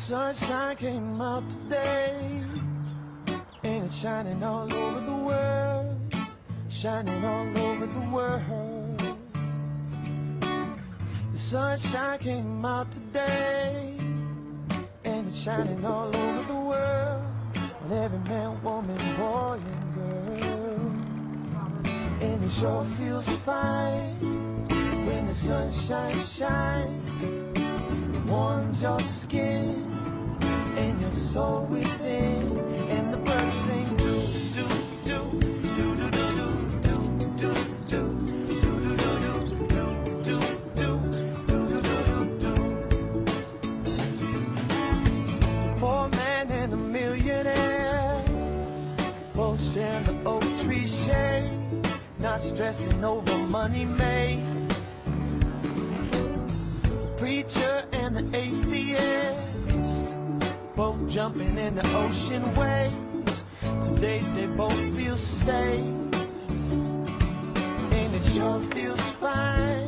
Sunshine came out today, and it's shining all over the world, shining all over the world. The sunshine came out today, and it's shining all over the world, on every man, woman, boy, and girl. And it sure feels fine when the sunshine shines, warms your skin and your soul within, and the birds sing do do do do do do do do do do do do do do do. Poor man and a millionaire both sharing the oak tree shade, not stressing over money made. Preacher and the atheist both jumping in the ocean waves. Today they both feel safe, and it sure feels fine